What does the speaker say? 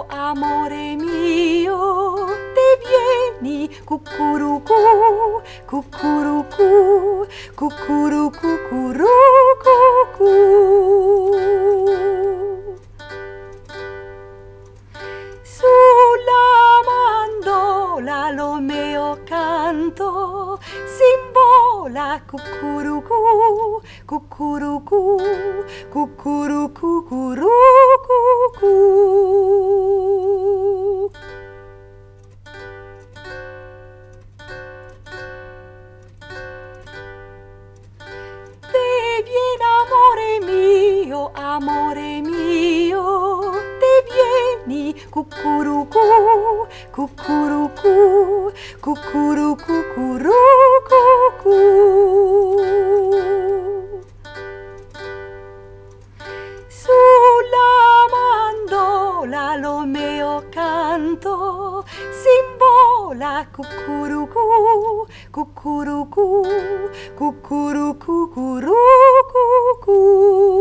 amore mio, te vieni, cucurucù, cucurucù, cucurucù, cucurucù. Sulla mandola lo mio canto, simbola cucurucù, cucurucù, cucurucù, cucurucù. Te vieni amore mio, te vieni, cucurucù, cucurucù, cucurucù, cucurucù. Sulla mandola lo mio canto, simbola cucurucù, cucurucù, cucurucù, cucurucù.